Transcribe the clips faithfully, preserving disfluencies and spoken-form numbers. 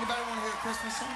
Anybody want to hear a Christmas song?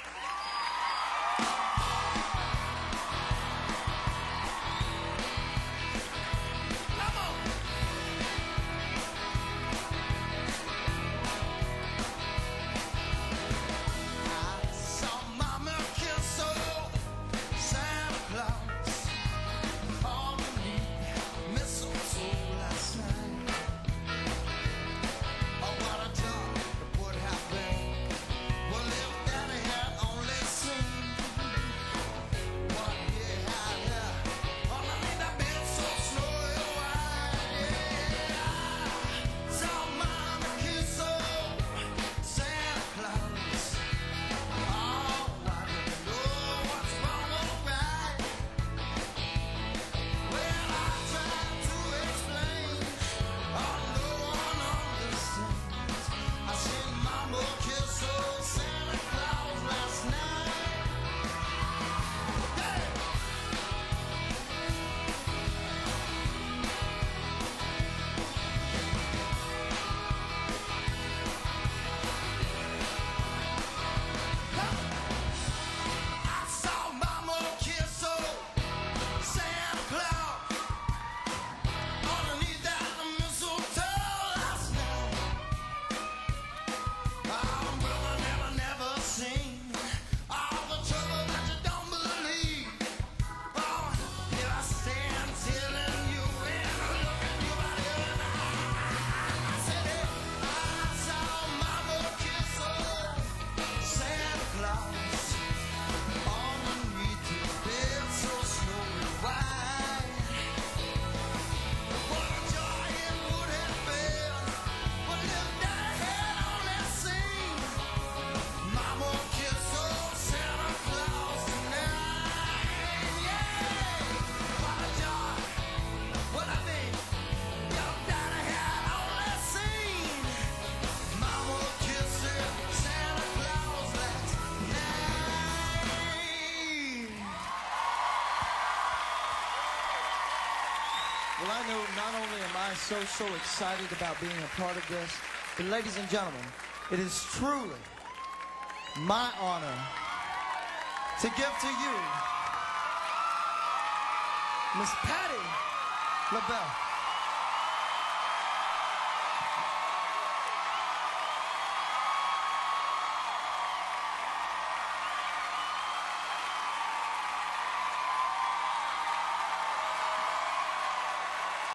Well, I know not only am I so, so excited about being a part of this, but ladies and gentlemen, it is truly my honor to give to you Miss Patti LaBelle.